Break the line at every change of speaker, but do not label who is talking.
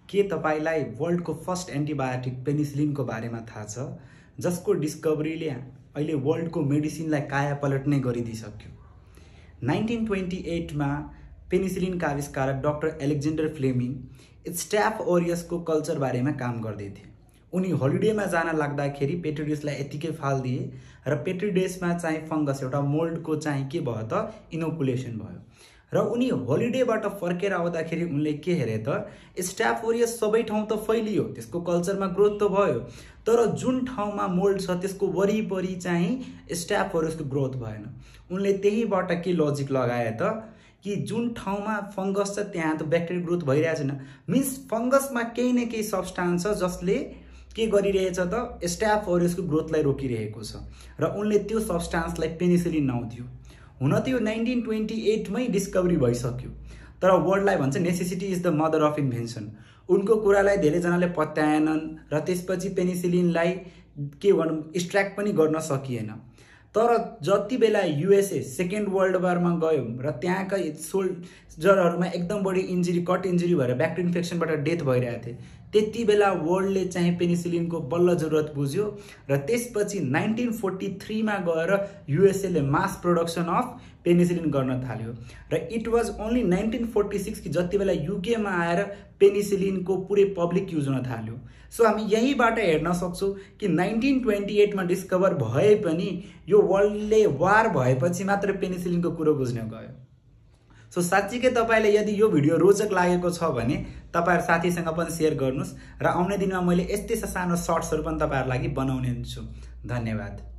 के तपाईलाई वर्ल्डको फर्स्ट एन्टिबायोटिक पेनिसिलिनको बारेमा थाहा छ, जसको डिस्कभरीले अहिले वर्ल्डको मेडिसिनलाई कायापलट नै गरिदिसक्यो। 1928 मा पेनिसिलिनका आविष्कारक डाक्टर एलेक्जेन्डर फ्लेमिङ स्टाफ ओरियसको कल्चर बारेमा काम गर्दै थिए। उनी हलिडेमा जान लाग्दाखेरि पेट्री डिसलाई यतिकै फाल्दिए र पेट्री डिसमा चाहिँ फंगस एउटा मोल्डको चाहिँ के भयो त इनोकुलेसन भयो र उनी हलिडेबाट फर्केर आउँदाखेरि उनले के हेरे त स्टाफ ओरियस सबै ठाउँ त फैलियो, त्यसको कल्चरमा ग्रोथ त भयो, तर जुन ठाउँमा मोल्ड छ त्यसको वरिपरि चाहिँ स्टाफ ओरियसको ग्रोथ भएन। उनले त्यहीबाट के लजिक लगाए त कि जुन ठाउँमा फंगस छ त्यहाँ त ब्याक्टेरियल ग्रोथ भइरहेको छैन, मिन्स फंगसमा केही न केही सब्स्टान्स छ जसले के गरिरहेछ त स्टाफ ओरियसको ग्रोथलाई रोकिरहेको छ र उनले त्यो सब्स्टान्सलाई पेनिसिलिन नाउँ दियो। हुन त यो 1928 मै डिस्कभरी भइसक्यो, तर वर्ल्डलाई भन्छ necessity is the mother of invention. उनको कुरालाई धेरैजनाले पत्याएनन् र त्यसपछि पेनिसिलिनलाई के भनौँ एक्सट्र्याक्ट पनि गर्न सकिएन। तर जति बेला युएसए सेकेन्ड वर्ल्ड वारमा गयो र त्यहाँका सोल्जरहरूमा एकदम बढी इन्जुरी कट इन्जुरी भएर ब्याक्टेरियल इन्फेक्सनबाट डेथ भइरहेको थिए, त्यति बेला वर्ल्डले चाहिँ पेनिसिलिनको बल्ल जरुरत बुझ्यो र त्यसपछि 1943 मा गएर युएसए ले मास प्रोडक्सन अफ पेनिसिलिन गर्न थाल्यो र इट वाज ओन्ली 1946 कि जति बेला युके मा आएर पेनिसिलिनको पुरै पब्लिक युज हुन थाल्यो। सो हामी यहीबाट हेर्न सक्छौं कि 1928 मा डिस्कभर भए पनि यो वर्ल्डले वार भएपछि मात्र पेनिसिलिनको कुरो बुझ्न गयो। सो साच्चीकै तपाईलाई यदि यो भिडियो रोचक लागेको छ भने तपाईहरु साथीसँग पनि शेयर गर्नुस् र आउने दिनमा मैले यस्तै सानो सर्ट्सहरु पनि तपाईहरुको लागि बनाउने छु। धन्यवाद।